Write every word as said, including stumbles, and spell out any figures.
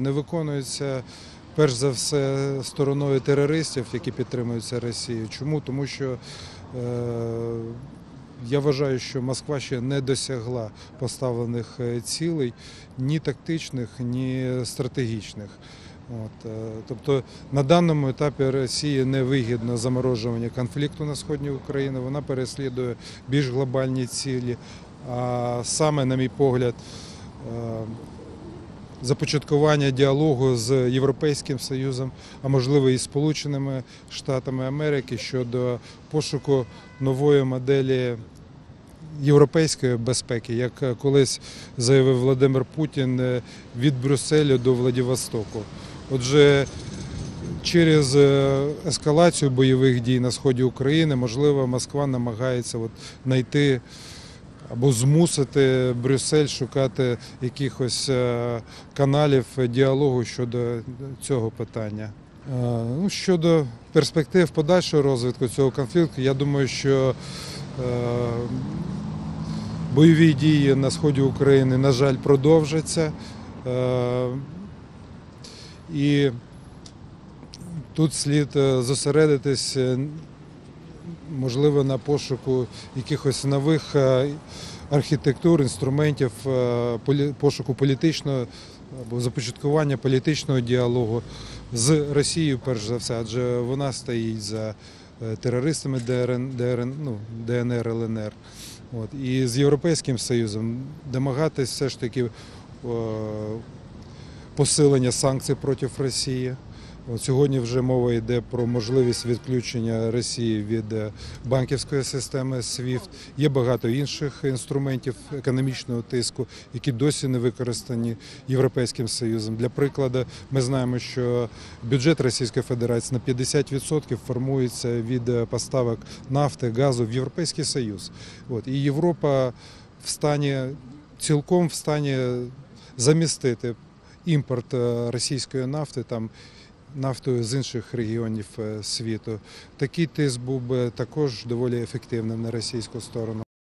не виконуються перш за все стороною терористів, які підтримуються Росією. Чому? Тому що е, я вважаю, що Москва ще не досягла поставлених цілей ні тактичних, ні стратегічних. От, тобто на даному етапі Росії не вигідно заморожування конфлікту на сході України, вона переслідує більш глобальні цілі, а саме, на мій погляд, започаткування діалогу з Європейським Союзом, а можливо і Сполученими Штатами Америки щодо пошуку нової моделі європейської безпеки, як колись заявив Володимир Путін, від Брюсселя до Владивостоку. Отже, через ескалацію бойових дій на сході України, можливо, Москва намагається от знайти або змусити Брюссель шукати якихось каналів діалогу щодо цього питання. Ну, щодо перспектив подальшого розвитку цього конфлікту, я думаю, що бойові дії на сході України, на жаль, продовжаться. І тут слід зосередитись, можливо, на пошуку якихось нових архітектур, інструментів, пошуку політичного або започаткування політичного діалогу з Росією, перш за все, адже вона стоїть за терористами Д Н Р, Л Н Р. От. І з Європейським Союзом домагатись все ж таки посилення санкцій проти Росії. От сьогодні вже мова йде про можливість відключення Росії від банківської системи свіфт. Є багато інших інструментів економічного тиску, які досі не використані Європейським Союзом. Для прикладу, ми знаємо, що бюджет Російської Федерації на п'ятдесят відсотків формується від поставок нафти, газу в Європейський Союз. От. І Європа в стані, цілком в стані замістити імпорт російської нафти, там, нафтою з інших регіонів світу. Такий тиск був би також доволі ефективним на російську сторону.